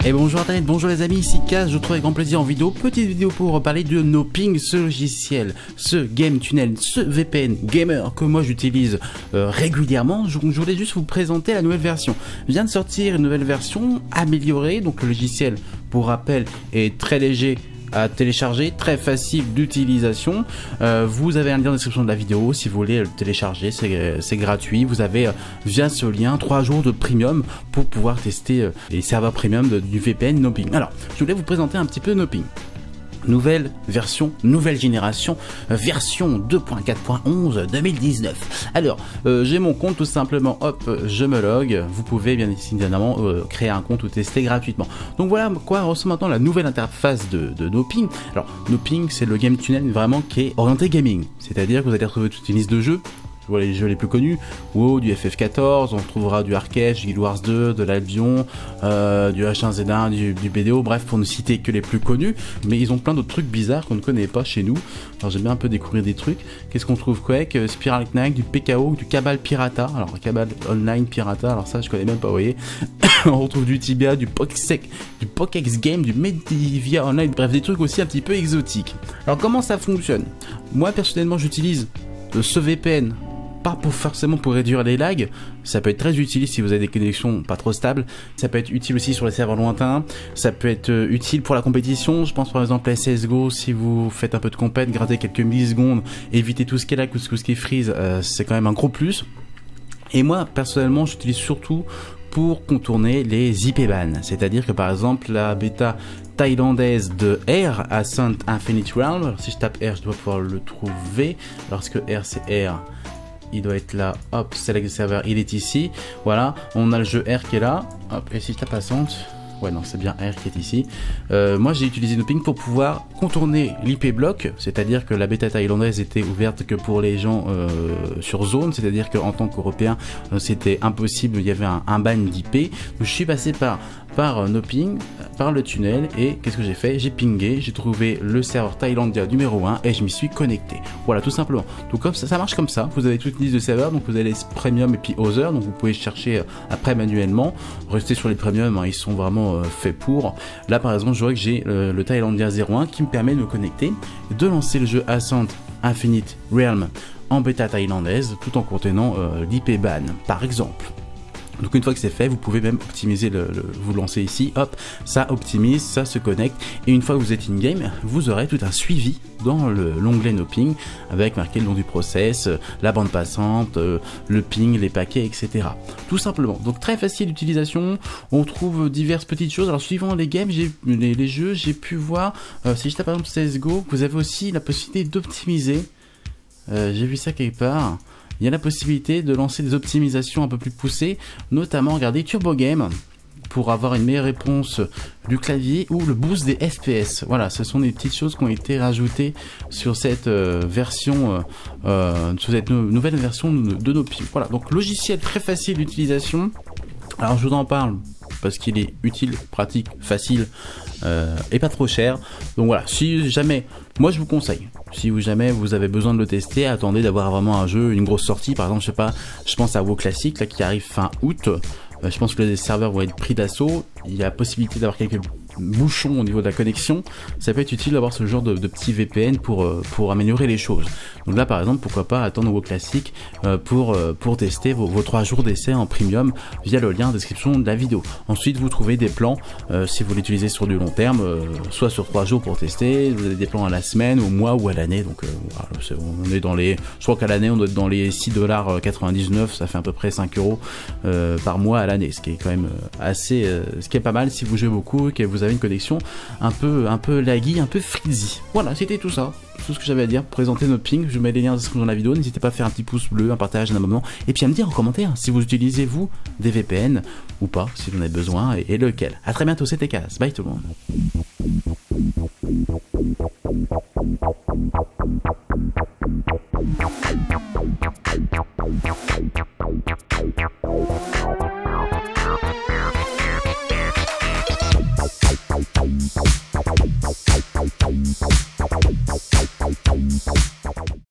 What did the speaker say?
Et bonjour internet, bonjour les amis, ici Kaz, je vous retrouve avec grand plaisir en vidéo, petite vidéo pour parler de Noping, ce logiciel, ce game tunnel, ce VPN gamer que moi j'utilise régulièrement. Je voulais juste vous présenter la nouvelle version. Vient de sortir une nouvelle version améliorée, donc le logiciel, pour rappel, est très léger à télécharger, très facile d'utilisation. Vous avez un lien dans la description de la vidéo si vous voulez le télécharger, c'est gratuit. Vous avez via ce lien 3 jours de premium pour pouvoir tester les serveurs premium du VPN Noping. Alors, je voulais vous présenter un petit peu Noping. Nouvelle version, nouvelle génération, version 2.4.11 2019. Alors, j'ai mon compte tout simplement, hop, je me log. Vous pouvez bien évidemment créer un compte ou tester gratuitement. Donc voilà quoi ressemble maintenant la nouvelle interface de Noping. Alors, Noping, c'est le game tunnel vraiment qui est orienté gaming. C'est-à-dire que vous allez retrouver toute une liste de jeux. Voilà les jeux les plus connus, WoW, du FF14, on trouvera du Arcade, du Guild Wars 2, de l'Albion, du H1Z1, du BDO, bref pour ne citer que les plus connus, mais ils ont plein d'autres trucs bizarres qu'on ne connaît pas chez nous. Alors j'aime bien un peu découvrir des trucs. Qu'est-ce qu'on trouve Quake, Spiral Knight, du PKO, du Cabal Pirata, alors Cabal Online Pirata, alors ça je connais même pas, vous voyez. On retrouve du Tibia, du Pokex Game, du Medivia Online, bref des trucs aussi un petit peu exotiques. Alors comment ça fonctionne? Moi personnellement j'utilise ce VPN pas forcément pour réduire les lags, ça peut être très utile si vous avez des connexions pas trop stables, ça peut être utile aussi sur les serveurs lointains, ça peut être utile pour la compétition, je pense par exemple à CSGO, si vous faites un peu de compète, gardez quelques millisecondes, évitez tout ce qui est lag, tout ce qui est freeze, c'est quand même un gros plus. Et moi personnellement j'utilise surtout pour contourner les IP bans, c'est-à-dire que par exemple la bêta thaïlandaise de R, Ascent Infinite Realm, alors si je tape R je dois pouvoir le trouver, lorsque R c'est R, il doit être là, hop, select serveur, il est ici, voilà, on a le jeu R qui est là, hop, et si je tape Ascent, ouais non c'est bien R qui est ici, moi j'ai utilisé Noping pour pouvoir contourner l'IP block, c'est-à-dire que la bêta thaïlandaise était ouverte que pour les gens sur zone, c'est-à-dire qu'en tant qu'Européen c'était impossible, il y avait un ban d'IP, donc je suis passé par Noping, par le tunnel, et qu'est-ce que j'ai fait? J'ai pingé, j'ai trouvé le serveur Thaïlandia numéro 1 et je m'y suis connecté. Voilà, tout simplement. Donc comme ça marche comme ça, vous avez toute une liste de serveurs, donc vous avez les premium et puis other, donc vous pouvez chercher après manuellement, rester sur les premium, hein, ils sont vraiment faits pour. Là par exemple, je vois que j'ai le Thaïlandia 01 qui me permet de me connecter, de lancer le jeu Ascent Infinite Realm en bêta thaïlandaise, tout en contenant l'IP ban, par exemple. Donc une fois que c'est fait, vous pouvez même optimiser vous lancez ici, hop, ça optimise, ça se connecte, et une fois que vous êtes in-game, vous aurez tout un suivi dans l'onglet Noping, avec marqué le nom du process, la bande passante, le ping, les paquets, etc. Tout simplement. Donc très facile d'utilisation, on trouve diverses petites choses. Alors suivant les games, les jeux, j'ai pu voir, si je tape par exemple CSGO, vous avez aussi la possibilité d'optimiser, j'ai vu ça quelque part. Il y a la possibilité de lancer des optimisations un peu plus poussées, notamment regardez Turbo Game pour avoir une meilleure réponse du clavier ou le boost des FPS. Voilà, ce sont des petites choses qui ont été rajoutées sur cette version, sur cette nouvelle version de Noping. Voilà, donc logiciel très facile d'utilisation. Alors je vous en parle parce qu'il est utile, pratique, facile et pas trop cher. Donc voilà, si jamais, moi je vous conseille, si jamais vous avez besoin de le tester, attendez d'avoir vraiment un jeu, une grosse sortie, par exemple je sais pas, je pense à WoW Classic là qui arrive fin août, je pense que les serveurs vont être pris d'assaut, il y a possibilité d'avoir quelques bouchons au niveau de la connexion, ça peut être utile d'avoir ce genre de petits VPN pour améliorer les choses. Donc là par exemple pourquoi pas attendre WoW Classic pour tester vos 3 jours d'essai en premium via le lien en description de la vidéo. Ensuite vous trouvez des plans si vous l'utilisez sur du long terme, soit sur 3 jours pour tester, vous avez des plans à la semaine, au mois ou à l'année, donc voilà, on est dans les, je crois qu'à l'année on doit être dans les 6,99 $, ça fait à peu près 5 € par mois à l'année, ce qui est quand même assez, ce qui est pas mal si vous jouez beaucoup et que vous avez une connexion un peu laggy, un peu frizzy. Voilà, c'était tout ça, tout ce que j'avais à dire, présenter Noping. Je mets les liens dans la vidéo, n'hésitez pas à faire un petit pouce bleu, un partage, un abonnement, et puis à me dire en commentaire si vous utilisez vous des VPN ou pas, si vous en avez besoin, et lequel. A très bientôt, c'était Kaz, bye tout le monde.